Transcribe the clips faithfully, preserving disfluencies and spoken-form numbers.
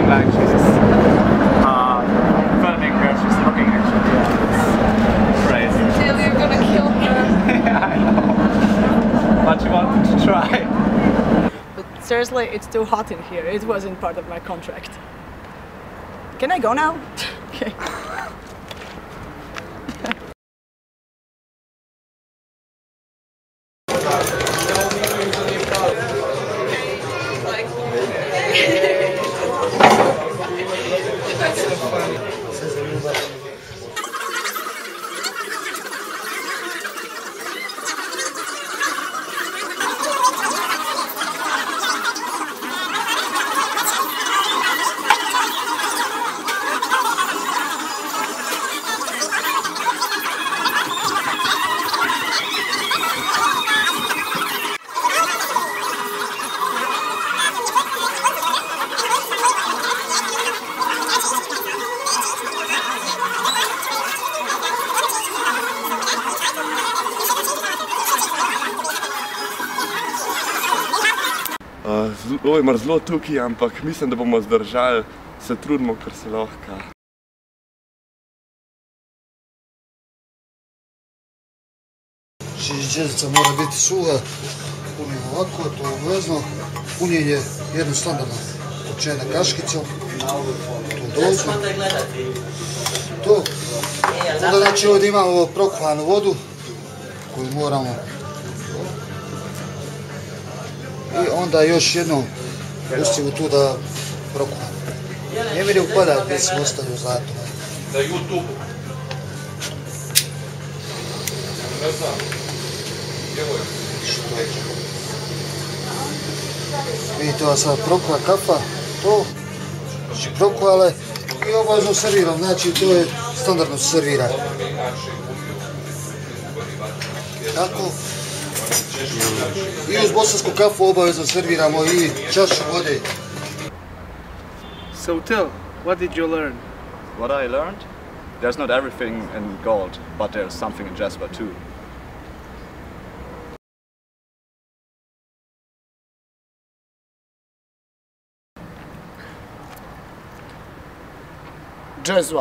like she's uh, filming where she's looking actually. Yeah, it's crazy. Till you're gonna kill her. Yeah, I know. But she wanted to try. But seriously, it's too hot in here. It wasn't part of my contract. Can I go now? Okay. Zelo je mrzlo tukaj, ampak mislim, da bomo zdržali, se trudimo, kar se lahko. Željezica mora biti suha, punimo ovako, to je obvezno. Punjenje jednom standardno općena kaškicom, tu dođu. To. Onda znači ovdje imamo prokuhanu vodu koju moramo. I onda još jednom pustimo tu da prokuhamo. Ne mi ne upada gdje se ostavio zlato. Na YouTube. Ne znam. Vidite ova sad prokuha kafa, to, znači prokuhale i obavezno serviram, znači to je standardno servira. Tako. I uz bosansku kafu obavezno serviramo i čašu vode. So Till, what did you learn? What I learned? There's not everything in gold, but there's something in jasper too. Džezva.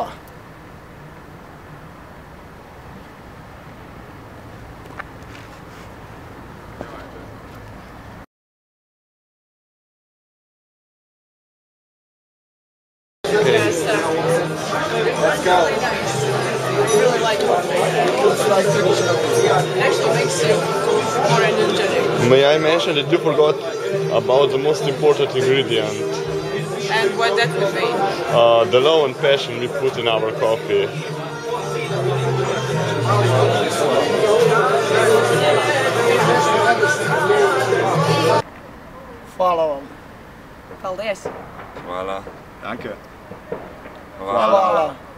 Let's go. I really like it. It actually makes you more energetic. May I mention that you forgot about the most important ingredient? And what that would be? Uh, the love and passion we put in our coffee. Hvala vam. Paldies. Hvala. Danke. Hvala. Hvala.